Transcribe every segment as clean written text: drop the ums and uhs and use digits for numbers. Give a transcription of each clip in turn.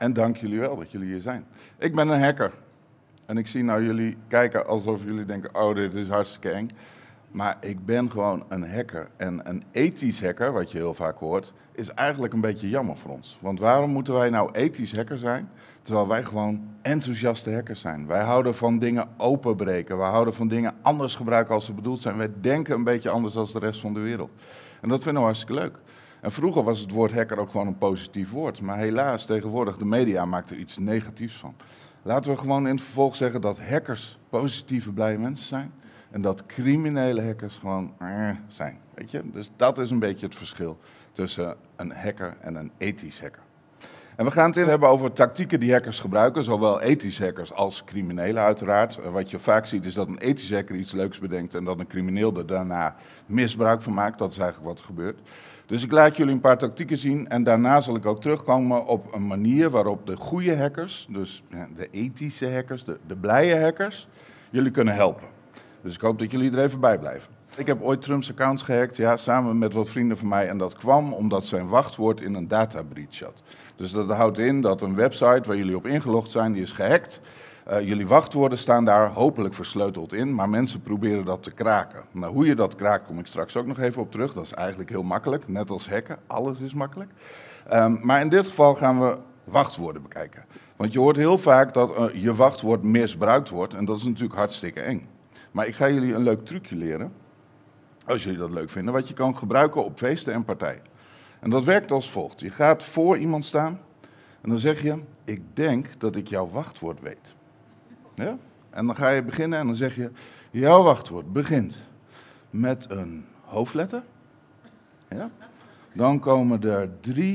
En dank jullie wel dat jullie hier zijn. Ik ben een hacker. En ik zie nou jullie kijken alsof jullie denken, oh, dit is hartstikke eng. Maar ik ben gewoon een hacker. En een ethisch hacker, wat je heel vaak hoort, is eigenlijk een beetje jammer voor ons. Want waarom moeten wij nou ethisch hacker zijn, terwijl wij gewoon enthousiaste hackers zijn? Wij houden van dingen openbreken. Wij houden van dingen anders gebruiken als ze bedoeld zijn. Wij denken een beetje anders dan de rest van de wereld. En dat vinden we hartstikke leuk. En vroeger was het woord hacker ook gewoon een positief woord. Maar helaas, tegenwoordig, de media maakt er iets negatiefs van. Laten we gewoon in het vervolg zeggen dat hackers positieve, blije mensen zijn. En dat criminele hackers gewoon zijn. Weet je? Dus dat is een beetje het verschil tussen een hacker en een ethisch hacker. En we gaan het hebben over tactieken die hackers gebruiken, zowel ethische hackers als criminelen uiteraard. Wat je vaak ziet is dat een ethische hacker iets leuks bedenkt en dat een crimineel er daarna misbruik van maakt. Dat is eigenlijk wat er gebeurt. Dus ik laat jullie een paar tactieken zien en daarna zal ik ook terugkomen op een manier waarop de goede hackers, dus de ethische hackers, de blije hackers, jullie kunnen helpen. Dus ik hoop dat jullie er even bij blijven. Ik heb ooit Trumps accounts gehackt, ja, samen met wat vrienden van mij. En dat kwam omdat zijn wachtwoord in een data breach zat. Dus dat houdt in dat een website waar jullie op ingelogd zijn, die is gehackt. Jullie wachtwoorden staan daar hopelijk versleuteld in, maar mensen proberen dat te kraken. Nou, hoe je dat kraakt, kom ik straks ook nog even op terug. Dat is eigenlijk heel makkelijk, net als hacken. Alles is makkelijk. Maar in dit geval gaan we wachtwoorden bekijken. Want je hoort heel vaak dat je wachtwoord misbruikt wordt en dat is natuurlijk hartstikke eng. Maar ik ga jullie een leuk trucje leren, als jullie dat leuk vinden, wat je kan gebruiken op feesten en partijen. En dat werkt als volgt. Je gaat voor iemand staan en dan zeg je, ik denk dat ik jouw wachtwoord weet. Ja? En dan ga je beginnen en dan zeg je, jouw wachtwoord begint met een hoofdletter. Ja? Dan komen er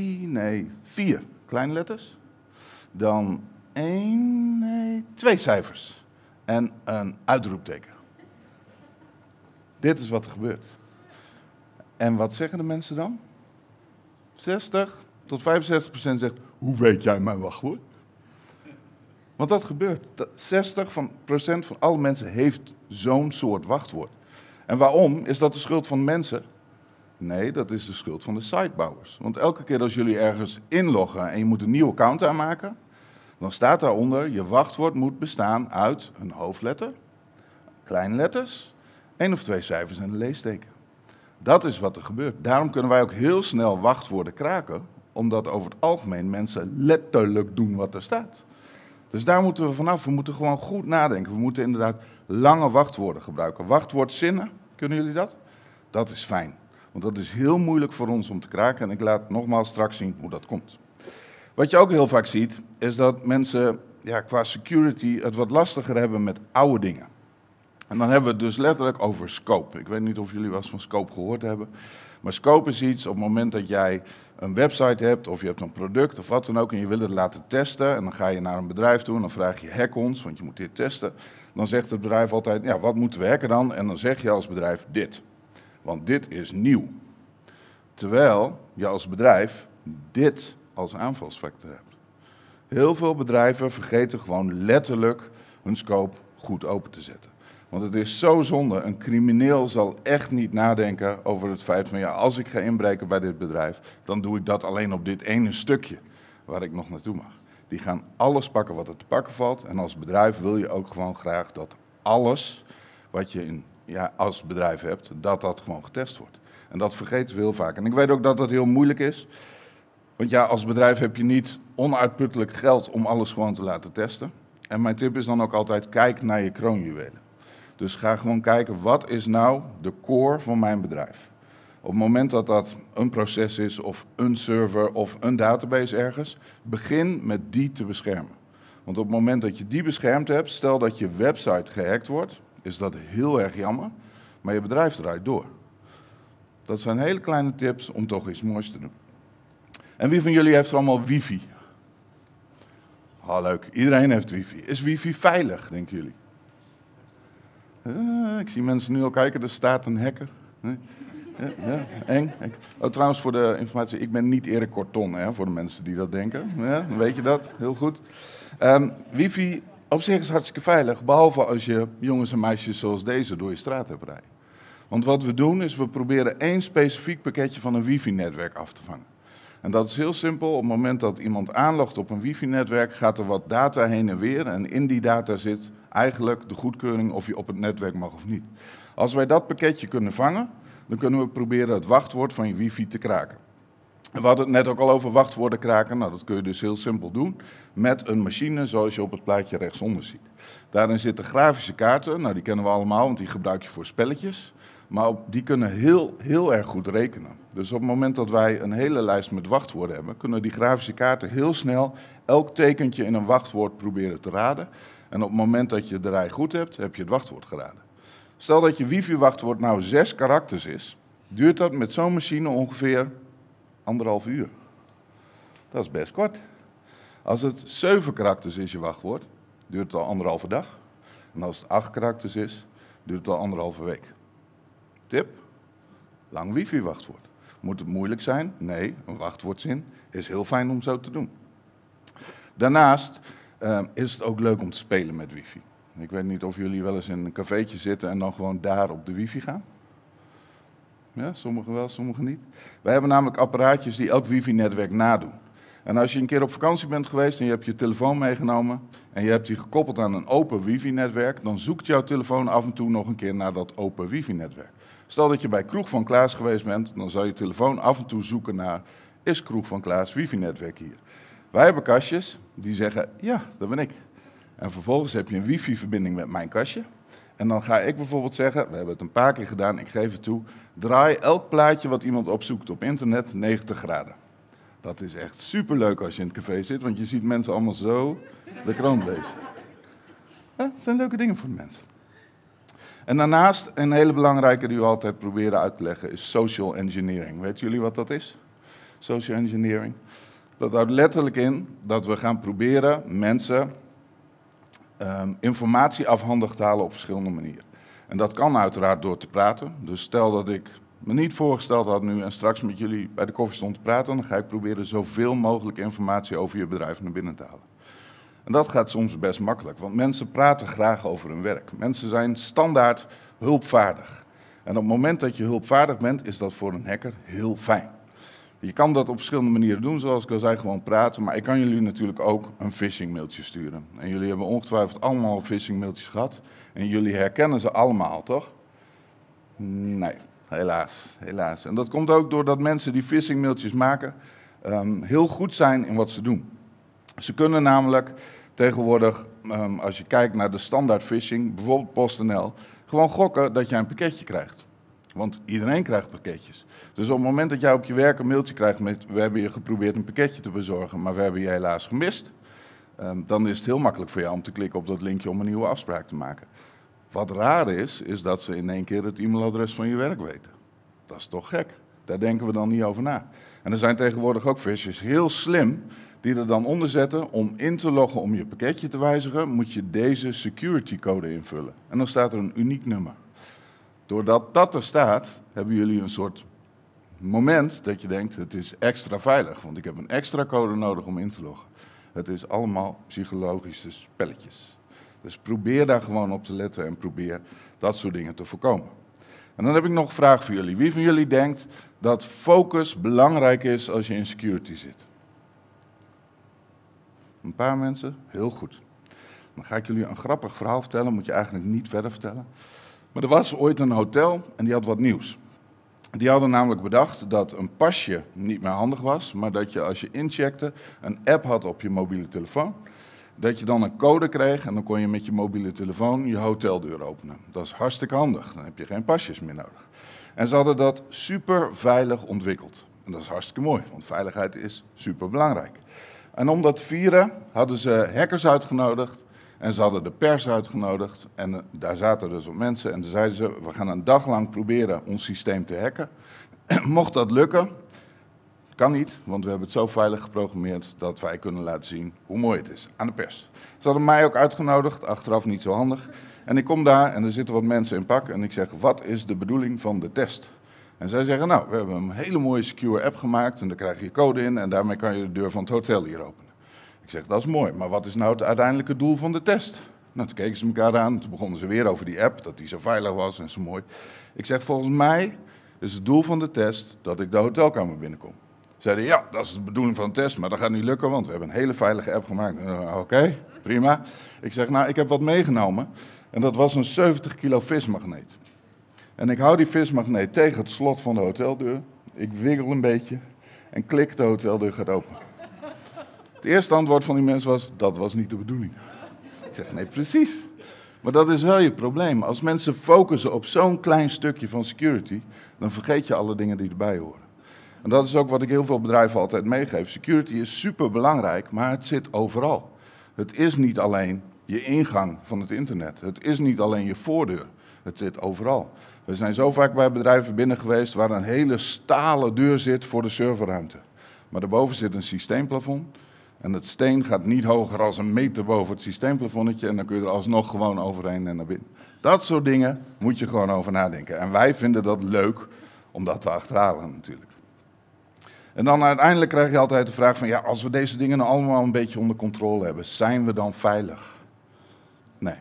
4 kleine letters. Dan 2 cijfers en een uitroepteken. Dit is wat er gebeurt. En wat zeggen de mensen dan? 60 tot 65% zegt, hoe weet jij mijn wachtwoord? Want dat gebeurt. 60% van alle mensen heeft zo'n soort wachtwoord. En waarom? Is dat de schuld van mensen? Nee, dat is de schuld van de sitebouwers. Want elke keer als jullie ergens inloggen en je moet een nieuw account aanmaken, dan staat daaronder, je wachtwoord moet bestaan uit een hoofdletter, kleine letters, 1 of 2 cijfers en een leesteken. Dat is wat er gebeurt. Daarom kunnen wij ook heel snel wachtwoorden kraken, omdat over het algemeen mensen letterlijk doen wat er staat. Dus daar moeten we vanaf. We moeten gewoon goed nadenken. We moeten inderdaad lange wachtwoorden gebruiken. Wachtwoordzinnen, kunnen jullie dat? Dat is fijn. Want dat is heel moeilijk voor ons om te kraken. En ik laat nogmaals straks zien hoe dat komt. Wat je ook heel vaak ziet, is dat mensen qua security het wat lastiger hebben met oude dingen. En dan hebben we het dus letterlijk over scope. Ik weet niet of jullie wel eens van scope gehoord hebben. Maar scope is iets op het moment dat jij een website hebt of je hebt een product of wat dan ook en je wil het laten testen. En dan ga je naar een bedrijf toe en dan vraag je hack ons, want je moet dit testen. Dan zegt het bedrijf altijd, ja, wat moeten we hacken dan? En dan zeg je als bedrijf dit. Want dit is nieuw. Terwijl je als bedrijf dit als aanvalsvector hebt. Heel veel bedrijven vergeten gewoon letterlijk hun scope goed open te zetten. Want het is zo zonde, een crimineel zal echt niet nadenken over het feit van, ja, als ik ga inbreken bij dit bedrijf, dan doe ik dat alleen op dit ene stukje waar ik nog naartoe mag. Die gaan alles pakken wat er te pakken valt en als bedrijf wil je ook gewoon graag dat alles wat je als bedrijf hebt, dat gewoon getest wordt. En dat vergeten we heel vaak. En ik weet ook dat dat heel moeilijk is, want ja, als bedrijf heb je niet onuitputtelijk geld om alles gewoon te laten testen. En mijn tip is dan ook altijd, kijk naar je kroonjuwelen. Dus ga gewoon kijken, wat is nou de core van mijn bedrijf? Op het moment dat dat een proces is, of een server, of een database ergens, begin met die te beschermen. Want op het moment dat je die beschermd hebt, stel dat je website gehackt wordt, is dat heel erg jammer, maar je bedrijf draait door. Dat zijn hele kleine tips om toch iets moois te doen. En wie van jullie heeft er allemaal wifi? Leuk, iedereen heeft wifi. Is wifi veilig, denken jullie? Ik zie mensen nu al kijken, er staat een hacker. Ja, eng. Trouwens, voor de informatie, ik ben niet Erik Corton, voor de mensen die dat denken. Ja, dan weet je dat, heel goed. Wifi op zich is hartstikke veilig, behalve als je jongens en meisjes zoals deze door je straat hebt rijden. Want wat we doen is, we proberen één specifiek pakketje van een wifi-netwerk af te vangen. En dat is heel simpel. Op het moment dat iemand aanlogt op een wifi-netwerk, gaat er wat data heen en weer. En in die data zit eigenlijk de goedkeuring of je op het netwerk mag of niet. Als wij dat pakketje kunnen vangen, dan kunnen we proberen het wachtwoord van je wifi te kraken. We hadden het net ook al over wachtwoorden kraken. Nou, dat kun je dus heel simpel doen met een machine zoals je op het plaatje rechtsonder ziet. Daarin zitten grafische kaarten. Nou, die kennen we allemaal, want die gebruik je voor spelletjes. Maar die kunnen heel erg goed rekenen. Dus op het moment dat wij een hele lijst met wachtwoorden hebben, kunnen die grafische kaarten heel snel elk tekentje in een wachtwoord proberen te raden. En op het moment dat je de rij goed hebt, heb je het wachtwoord geraden. Stel dat je wifi-wachtwoord nou 6 karakters is, duurt dat met zo'n machine ongeveer 1,5 uur. Dat is best kort. Als het 7 karakters is je wachtwoord, duurt het al 1,5 dag. En als het 8 karakters is, duurt het al 1,5 week. Tip: lang wifi-wachtwoord. Moet het moeilijk zijn? Nee, een wachtwoordzin is heel fijn om zo te doen. Daarnaast is het ook leuk om te spelen met wifi. Ik weet niet of jullie wel eens in een cafeetje zitten en dan gewoon daar op de wifi gaan. Ja, sommigen wel, sommigen niet. Wij hebben namelijk apparaatjes die elk wifi-netwerk nadoen. En als je een keer op vakantie bent geweest en je hebt je telefoon meegenomen en je hebt die gekoppeld aan een open wifi-netwerk, dan zoekt jouw telefoon af en toe nog een keer naar dat open wifi-netwerk. Stel dat je bij Kroeg van Klaas geweest bent, dan zal je telefoon af en toe zoeken naar, is Kroeg van Klaas wifi-netwerk hier? Wij hebben kastjes die zeggen, ja, dat ben ik. En vervolgens heb je een wifi-verbinding met mijn kastje. En dan ga ik bijvoorbeeld zeggen, we hebben het een paar keer gedaan, ik geef het toe, draai elk plaatje wat iemand opzoekt op internet 90 graden. Dat is echt superleuk als je in het café zit, want je ziet mensen allemaal zo de krant lezen. Ja, dat zijn leuke dingen voor de mensen. En daarnaast, een hele belangrijke die we altijd proberen uit te leggen, is social engineering. Weten jullie wat dat is? Social engineering. Dat houdt letterlijk in dat we gaan proberen mensen informatie afhandig te halen op verschillende manieren. En dat kan uiteraard door te praten. Dus stel dat ik me niet voorgesteld had nu en straks met jullie bij de koffie stond te praten, dan ga ik proberen zoveel mogelijk informatie over je bedrijf naar binnen te halen. En dat gaat soms best makkelijk, want mensen praten graag over hun werk. Mensen zijn standaard hulpvaardig. En op het moment dat je hulpvaardig bent, is dat voor een hacker heel fijn. Je kan dat op verschillende manieren doen, zoals ik al zei, gewoon praten. Maar ik kan jullie natuurlijk ook een phishing mailtje sturen. En jullie hebben ongetwijfeld allemaal phishing mailtjes gehad. En jullie herkennen ze allemaal, toch? Nee, helaas. En dat komt ook doordat mensen die phishing mailtjes maken heel goed zijn in wat ze doen. Ze kunnen namelijk tegenwoordig, als je kijkt naar de standaard phishing, bijvoorbeeld PostNL, gewoon gokken dat jij een pakketje krijgt. Want iedereen krijgt pakketjes. Dus op het moment dat jij op je werk een mailtje krijgt met, we hebben je geprobeerd een pakketje te bezorgen, maar we hebben je helaas gemist, dan is het heel makkelijk voor jou om te klikken op dat linkje om een nieuwe afspraak te maken. Wat raar is dat ze in één keer het e-mailadres van je werk weten. Dat is toch gek? Daar denken we dan niet over na. En er zijn tegenwoordig ook phishers heel slim, die er dan onder zetten, om in te loggen om je pakketje te wijzigen, moet je deze security code invullen. En dan staat er een uniek nummer. Doordat dat er staat, hebben jullie een soort moment dat je denkt, het is extra veilig, want ik heb een extra code nodig om in te loggen. Het is allemaal psychologische spelletjes. Dus probeer daar gewoon op te letten en probeer dat soort dingen te voorkomen. En dan heb ik nog een vraag voor jullie. Wie van jullie denkt dat focus belangrijk is als je in security zit? Een paar mensen? Heel goed. Dan ga ik jullie een grappig verhaal vertellen, moet je eigenlijk niet verder vertellen. Maar er was ooit een hotel en die had wat nieuws. Die hadden namelijk bedacht dat een pasje niet meer handig was, maar dat je als je incheckte een app had op je mobiele telefoon, dat je dan een code kreeg en dan kon je met je mobiele telefoon je hoteldeur openen. Dat is hartstikke handig, dan heb je geen pasjes meer nodig. En ze hadden dat super veilig ontwikkeld. En dat is hartstikke mooi, want veiligheid is super belangrijk. En om dat te vieren hadden ze hackers uitgenodigd. En ze hadden de pers uitgenodigd en daar zaten dus wat mensen en toen zeiden ze, we gaan een dag lang proberen ons systeem te hacken. Mocht dat lukken, kan niet, want we hebben het zo veilig geprogrammeerd dat wij kunnen laten zien hoe mooi het is aan de pers. Ze hadden mij ook uitgenodigd, achteraf niet zo handig. En ik kom daar en er zitten wat mensen in pak en ik zeg, wat is de bedoeling van de test? En zij zeggen, nou, we hebben een hele mooie secure app gemaakt en daar krijg je code in en daarmee kan je de deur van het hotel hier openen. Ik zeg, dat is mooi, maar wat is nou het uiteindelijke doel van de test? Nou, toen keken ze elkaar aan, toen begonnen ze weer over die app, dat die zo veilig was en zo mooi. Ik zeg, volgens mij is het doel van de test dat ik de hotelkamer binnenkom. Zeiden, ja, dat is de bedoeling van de test, maar dat gaat niet lukken, want we hebben een hele veilige app gemaakt. Oké, prima. Ik zeg, nou, ik heb wat meegenomen. En dat was een 70 kilo vismagneet. En ik hou die vismagneet tegen het slot van de hoteldeur. Ik wiggel een beetje en klik, de hoteldeur gaat open. Het eerste antwoord van die mensen was, dat was niet de bedoeling. Ik zeg, nee, precies. Maar dat is wel je probleem. Als mensen focussen op zo'n klein stukje van security, dan vergeet je alle dingen die erbij horen. En dat is ook wat ik heel veel bedrijven altijd meegeef. Security is superbelangrijk, maar het zit overal. Het is niet alleen je ingang van het internet. Het is niet alleen je voordeur. Het zit overal. We zijn zo vaak bij bedrijven binnen geweest waar een hele stalen deur zit voor de serverruimte. Maar daarboven zit een systeemplafond. En het steen gaat niet hoger dan een meter boven het systeemplafonnetje. En dan kun je er alsnog gewoon overheen en naar binnen. Dat soort dingen moet je gewoon over nadenken. En wij vinden dat leuk om dat te achterhalen natuurlijk. En dan uiteindelijk krijg je altijd de vraag van, ja, als we deze dingen nou allemaal een beetje onder controle hebben, zijn we dan veilig? Nee,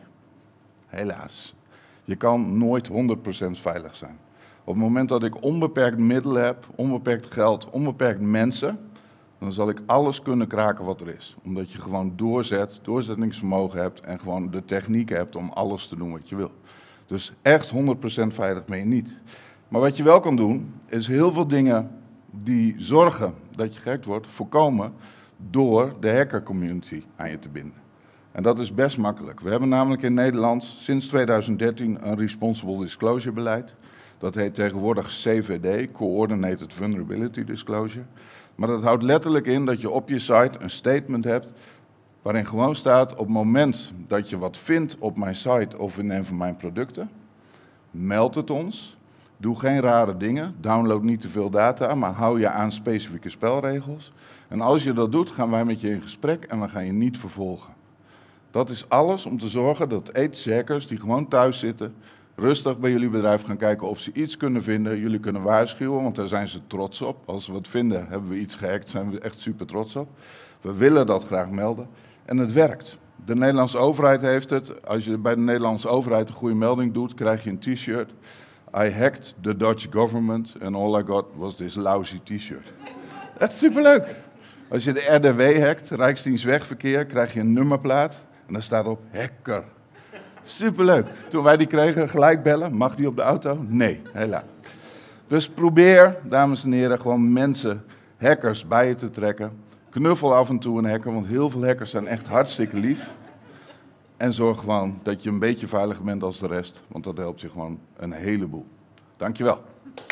helaas. Je kan nooit 100% veilig zijn. Op het moment dat ik onbeperkt middelen heb, onbeperkt geld, onbeperkt mensen, dan zal ik alles kunnen kraken wat er is. Omdat je gewoon doorzettingsvermogen hebt en gewoon de techniek hebt om alles te doen wat je wil. Dus echt 100% veilig ben je niet. Maar wat je wel kan doen, is heel veel dingen die zorgen dat je gehackt wordt, voorkomen door de hackercommunity aan je te binden. En dat is best makkelijk. We hebben namelijk in Nederland sinds 2013 een Responsible Disclosure beleid. Dat heet tegenwoordig CVD, Coordinated Vulnerability Disclosure. Maar dat houdt letterlijk in dat je op je site een statement hebt waarin gewoon staat, op het moment dat je wat vindt op mijn site of in een van mijn producten, meld het ons. Doe geen rare dingen, download niet te veel data, maar hou je aan specifieke spelregels. En als je dat doet, gaan wij met je in gesprek en we gaan je niet vervolgen. Dat is alles om te zorgen dat ethische hackers die gewoon thuis zitten, rustig bij jullie bedrijf gaan kijken of ze iets kunnen vinden. Jullie kunnen waarschuwen, want daar zijn ze trots op. Als ze wat vinden, hebben we iets gehackt, zijn we echt super trots op. We willen dat graag melden en het werkt. De Nederlandse overheid heeft het. Als je bij de Nederlandse overheid een goede melding doet, krijg je een t-shirt. I hacked the Dutch government and all I got was this lousy t-shirt. Echt superleuk. Als je de RDW hackt, Rijksdienst Wegverkeer, krijg je een nummerplaat en daar staat op hacker. Superleuk. Toen wij die kregen, gelijk bellen. Mag die op de auto? Nee, helaas. Dus probeer, dames en heren, gewoon mensen, hackers bij je te trekken. Knuffel af en toe een hacker, want heel veel hackers zijn echt hartstikke lief. En zorg gewoon dat je een beetje veiliger bent als de rest, want dat helpt je gewoon een heleboel. Dankjewel.